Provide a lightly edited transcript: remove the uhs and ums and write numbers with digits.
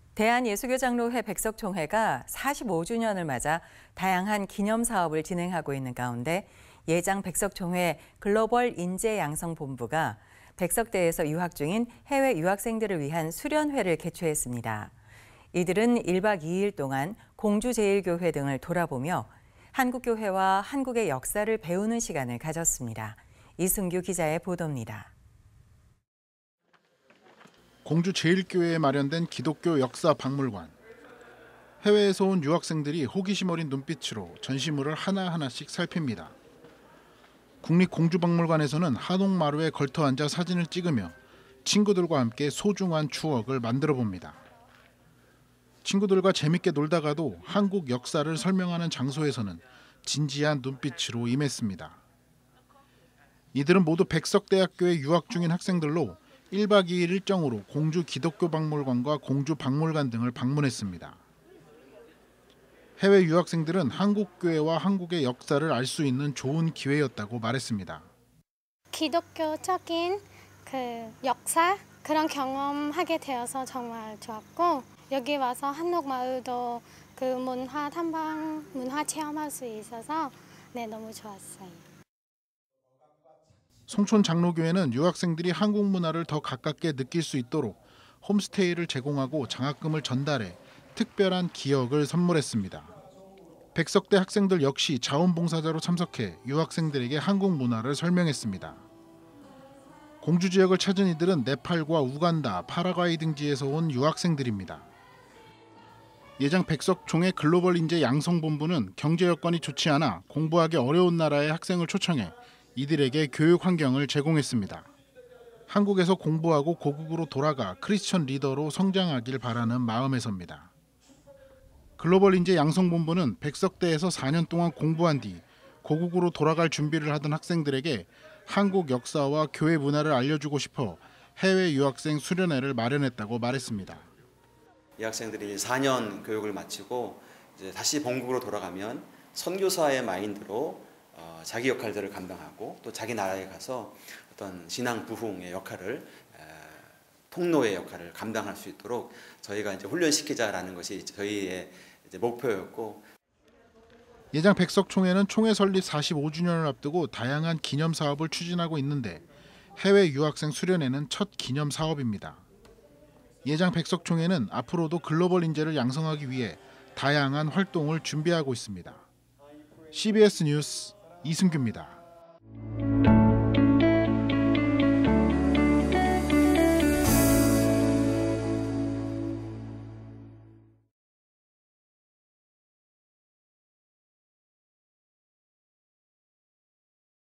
대한예수교장로회 백석총회가 45주년을 맞아 다양한 기념 사업을 진행하고 있는 가운데 예장 백석총회 글로벌 인재양성본부가 백석대에서 유학 중인 해외 유학생들을 위한 수련회를 개최했습니다. 이들은 1박 2일 동안 공주제일교회 등을 돌아보며 한국교회와 한국의 역사를 배우는 시간을 가졌습니다. 이승규 기자의 보도입니다. 공주제일교회에 마련된 기독교 역사 박물관. 해외에서 온 유학생들이 호기심 어린 눈빛으로 전시물을 하나하나씩 살핍니다. 국립공주박물관에서는 한옥마루에 걸터 앉아 사진을 찍으며 친구들과 함께 소중한 추억을 만들어 봅니다. 친구들과 재밌게 놀다가도 한국 역사를 설명하는 장소에서는 진지한 눈빛으로 임했습니다. 이들은 모두 백석대학교에 유학 중인 학생들로 1박 2일 일정으로 공주 기독교박물관과 공주박물관 등을 방문했습니다. 해외 유학생들은 한국교회와 한국의 역사를 알 수 있는 좋은 기회였다고 말했습니다. 기독교적인 역사 그런 경험하게 되어서 정말 좋았고 여기 와서 한옥마을도 문화 탐방, 문화 체험할 수 있어서 너무 좋았어요. 송촌 장로교회는 유학생들이 한국 문화를 더 가깝게 느낄 수 있도록 홈스테이를 제공하고 장학금을 전달해 특별한 기억을 선물했습니다. 백석대 학생들 역시 자원봉사자로 참석해 유학생들에게 한국 문화를 설명했습니다. 공주 지역을 찾은 이들은 네팔과 우간다, 파라과이 등지에서 온 유학생들입니다. 예장 백석총회 글로벌 인재 양성본부는 경제 여건이 좋지 않아 공부하기 어려운 나라의 학생을 초청해 이들에게 교육 환경을 제공했습니다. 한국에서 공부하고 고국으로 돌아가 크리스천 리더로 성장하길 바라는 마음에서입니다. 글로벌 인재 양성본부는 백석대에서 4년 동안 공부한 뒤 고국으로 돌아갈 준비를 하던 학생들에게 한국 역사와 교회 문화를 알려주고 싶어 해외 유학생 수련회를 마련했다고 말했습니다. 이 학생들이 4년 교육을 마치고 이제 다시 본국으로 돌아가면 선교사의 마인드로 자기 역할들을 감당하고 또 자기 나라에 가서 어떤 신앙 부흥의 역할을 통로의 역할을 감당할 수 있도록 저희가 이제 훈련시키자라는 것이 저희의 이제 목표였고 예장 백석총회는 총회 설립 45주년을 앞두고 다양한 기념 사업을 추진하고 있는데 해외 유학생 수련회는 첫 기념 사업입니다. 예장 백석총회는 앞으로도 글로벌 인재를 양성하기 위해 다양한 활동을 준비하고 있습니다. CBS 뉴스 이승규입니다.